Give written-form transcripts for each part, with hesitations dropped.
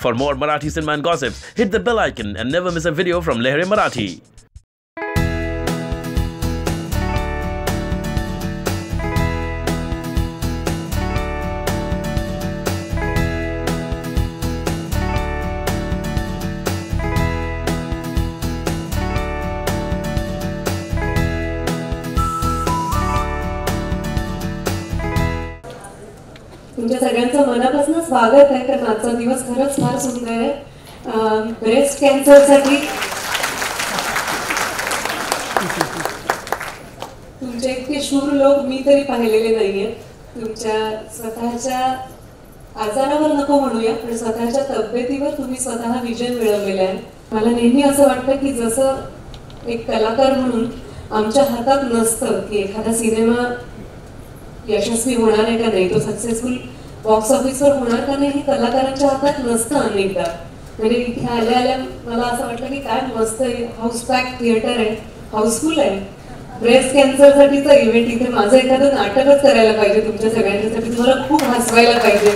For more Marathi cinema and gossips, hit the bell icon and never miss a video from Lehre Marathi. तुमच्या सगळ्यांचं मनापासून स्वागत आहे, कारण आजचा दिवस खरंच फार सुंदर आहे. ब्रेस्ट कॅन्सरसाठी तुमचे इतके शूर लोक मी तरी पाहिलेले नाहीये. तुमच्या स्वतःच्या आजारावर नको म्हणूया, पण स्वतःच्या तब्येतीवर तुम्ही स्वतः विजय मिळवलेला आहे. मला नेहमी असं वाटतं की जसं एक कलाकार म्हणून आमच्या हातात नसतं की एखादा सिनेमा यशस्वी होणार आहे का नाही, तो सक्सेसफुल बॉक्स ऑफिसवर होणार का नाही, हे कलाकारांच्या हातात नसतं. अनेकदा म्हणजे इथे आल्या आल्या मला असं वाटलं की काय मस्त हाऊस पॅक थिएटर आहे, हाऊसफुल आहे. ब्रेस्ट कॅन्सरसाठीचा इव्हेंट, इथे माझं एखादं नाटकच करायला पाहिजे तुमच्या सगळ्यांच्यासाठी, तुम्हाला खूप हसवायला पाहिजे.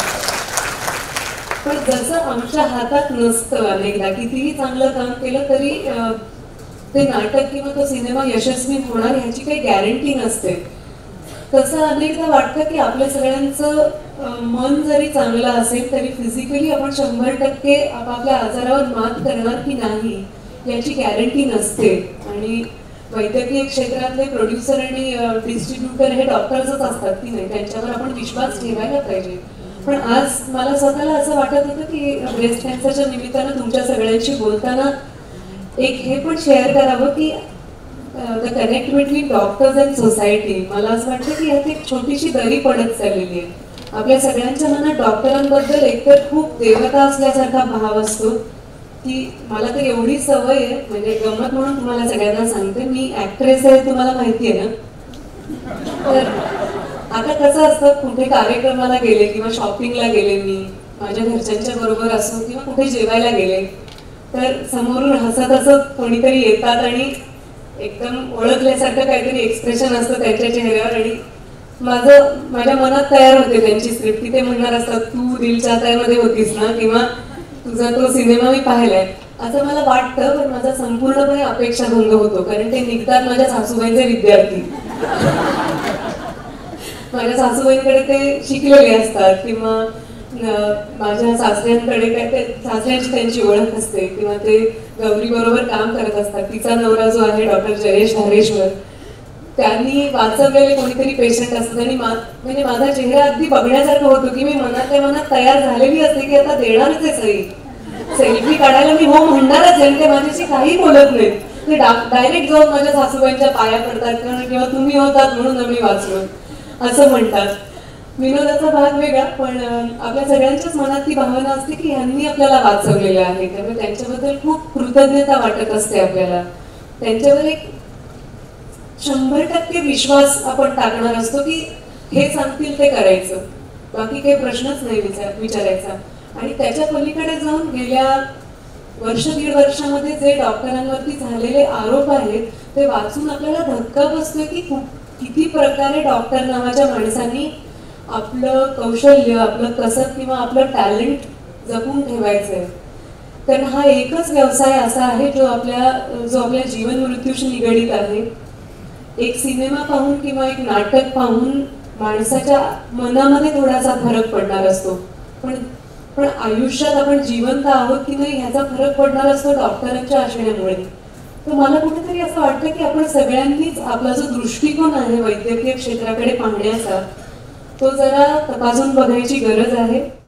पण जसं आमच्या हातात नसतं, अनेकदा कितीही चांगलं काम केलं तरी ते नाटक किंवा तो सिनेमा यशस्वी होणार ह्याची काही गॅरंटी नसते. तसं अनेकदा वाटतं की आपल्या सगळ्यांचं मन जरी चांगलं असेल तरी फिजिकली आपण 100% आपापल्या आजारावर मात करणार की नाही याची गॅरंटी नसते. आणि वैद्यकीय क्षेत्रातले प्रोड्युसर आणि डिस्ट्रीब्युटर हे डॉक्टर्सच असतात की नाही, त्यांच्यावर आपण विश्वास ठेवायला पाहिजे. पण आज मला स्वतःला असं वाटत होतं की ब्रेस्ट कॅन्सरच्या निमित्तानं तुमच्या सगळ्यांशी बोलताना एक हे पण शेअर करावं की the connect between doctors and society. मला असं वाटतं की यात एक छोटीशी दरी पडत चाललेली आहे. आपल्या सगळ्यांच्या मनात डॉक्टरांबद्दल एकतर खूप देवता असल्यासारखा भाव असतो की मला तर एवढी सवय आहे, म्हणजे गंमत म्हणून तुम्हाला सगळ्यांना सांगते, मी ऍक्ट्रेस आहे, तुम्हाला माहिती आहे ना. तर आता कसं असतं, कुठे कार्यक्रमाला गेले किंवा शॉपिंगला गेले, मी माझ्या घरच्यांच्या बरोबर असो किंवा कुठे जेवायला गेले, तर समोरून हसत हसत कोणीतरी येतात आणि एकदम ओळखल्यासारखं काहीतरी एक्सप्रेशन असतं त्यांच्या चेहऱ्यावर आणि माझ्या मनात तयार होते त्यांची स्क्रिप्ट की ते म्हणणार असतात, तू दिल चाहता है मध्ये होतीस ना, किंवा तुझा तो सिनेमा मी पाहिलाय, असं मला वाटतं. पण माझा संपूर्णपणे अपेक्षाभंग होतो, कारण ते निघतात माझ्या सासूबाईंचे विद्यार्थी. माझ्या सासूबाईंकडे ते शिकलेले असतात किंवा माझ्या सासऱ्यांकडे काय ते सासऱ्यांची त्यांची ओळख असते किंवा ते गौरी बरोबर काम करत असतात. तिचा नवरा जो आहे डॉक्टर जयेश धारेश्वर, त्यांनी वाचवलेले कोणीतरी पेशंट असतात आणि म्हणजे माझा चेहरा अगदी बघण्यासारखं होतो की मी मनातल्या मनात तयार झालेली असते की आता देणारच आहे सही, सेल्फी काढायला मी हो म्हणणारच आहे. ते माझ्याशी काही बोलत नाहीत, ते डायरेक्ट जाऊन माझ्या सासूबाईंच्या पाया पडतात किंवा तुम्ही होतात म्हणून आम्ही वाचलो असं म्हणतात. विनोदाचा भाग वेगळा, पण आपल्या सगळ्यांच्याच मनात ती भावना असते की ह्यांनी आपल्याला वाचवलेलं आहे, त्यामुळे त्यांच्याबद्दल खूप कृतज्ञता वाटत असते आपल्याला. त्यांच्यावर एक 100% विश्वास आपण टाकणार असतो की हे सांगतील ते करायचं, बाकी काही प्रश्नच नाही विचारायचा. आणि त्याच्या पलीकडे जाऊन गेल्या दीड वर्षामध्ये जे डॉक्टरांवरती झालेले आरोप आहेत ते वाचून आपल्याला धक्का बसतोय की किती प्रकारे डॉक्टर नावाच्या माणसांनी आपलं कौशल्य, आपलं कसब किंवा आपलं टॅलेंट जपून ठेवायचंय. कारण हा एकच व्यवसाय असा आहे जो आपल्या जीवन मृत्यूशी निगडीत आहे. एक सिनेमा पाहून किंवा एक नाटक पाहून माणसाच्या मनामध्ये थोडासा फरक पडणार असतो, पण आयुष्यात आपण जिवंत आहोत की नाही ह्याचा फरक पडणार असतो डॉक्टरांच्या असण्यामुळे. तर मला कुठेतरी असं वाटतं की आपण सगळ्यांनीच आपला जो दृष्टिकोन आहे वैद्यकीय क्षेत्राकडे पाहण्याचा, तो जरा तपासून बघायची गरज आहे.